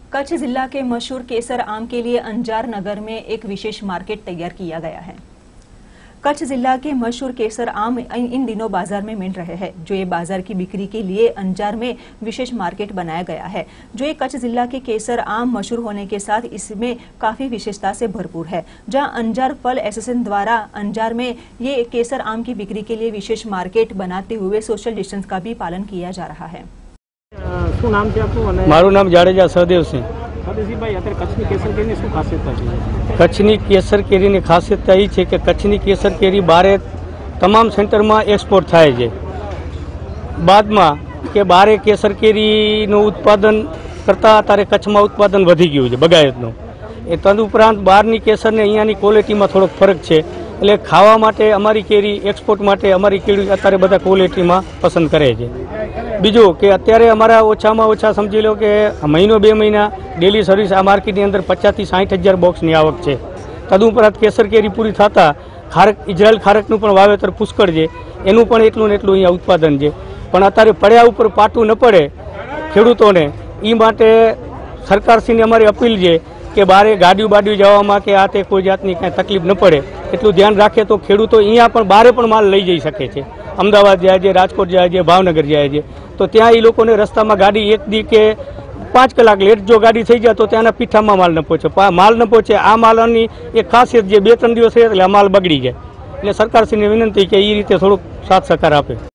कच्छ जिला के मशहूर केसर आम के लिए अंजार नगर में एक विशेष मार्केट तैयार किया गया है। कच्छ जिला के मशहूर केसर आम इन दिनों बाजार में मिल रहे हैं, जो ये बाजार की बिक्री के लिए अंजार में विशेष मार्केट बनाया गया है। जो ये कच्छ जिला के केसर आम मशहूर होने के साथ इसमें काफी विशेषता से भरपूर है। जहां अंजार फल एसोसिएशन द्वारा अंजार में ये केसर आम की बिक्री के लिए विशेष मार्केट बनाते हुए सोशल डिस्टेंस का भी पालन किया जा रहा है। શું નામ છે આપનું? મારું નામ જાડેજા સહદેવસિંહ। સહદેવસિંહભાઈ, અત્યારે કચ્છની કેસર કેરીની શું ખાસિયત છે? કચ્છની કેસર કેરીની ખાસિયત એ છે કે કચ્છની કેસર કેરી બારે તમામ સેન્ટરમાં એક્સપોર્ટ થાય છે। બાદમાં કે બારે કેસર કેરીનું ઉત્પાદન કરતાં અત્યારે કચ્છમાં ઉત્પાદન વધી ગયું છે બગાયતનું। એ તદુપરાંત બહારની કેસરને અહીંયાની ક્વોલિટીમાં થોડોક ફરક છે, એટલે ખાવા માટે અમારી કેરી એક્સપોર્ટ માટે અમારી કેરી અત્યારે બધા ક્વોલિટીમાં પસંદ કરે છે। બીજું કે અત્યારે અમારા ઓછામાં ઓછા સમજી લો કે મહિનો બે મહિના ડેલી સર્વિસ આ માર્કેટની અંદર 50,000 થી 60,000 બોક્સની આવક છે। તદુપરાંત કેસર કેરી પૂરી થતાં ખારક ઇઝરાયલ ખારકનું પણ વાવેતર પુષ્કળ છે, એનું પણ એટલું ને એટલું અહીંયા ઉત્પાદન છે। પણ અત્યારે પડ્યા ઉપર પાટું ન પડે ખેડૂતોને, એ માટે સરકારશ્રીને અમારી અપીલ છે કે બારે ગાડીઓ બાડીઓ જવામાં કે આ તે કોઈ જાતની કાંઈ તકલીફ ન પડે એટલું ધ્યાન રાખે તો ખેડૂતો અહીંયા પણ બારે પણ માલ લઈ જઈ શકે છે। અમદાવાદ જાય છે, રાજકોટ જાય છે, ભાવનગર જાય છે, તો ત્યાં એ લોકોને રસ્તામાં ગાડી એક દી કે 5 કલાક લેટ જો ગાડી થઈ જાય તો ત્યાંના પીઠામાં માલ ન પહોંચે। માલ ન પહોંચે આ માલની એક ખાસિયત જે 2-3 દિવસ રહે એટલે આ માલ બગડી જાય। એટલે સરકારશ્રીને વિનંતી કે એ રીતે થોડુંક સાથ સહકાર આપે।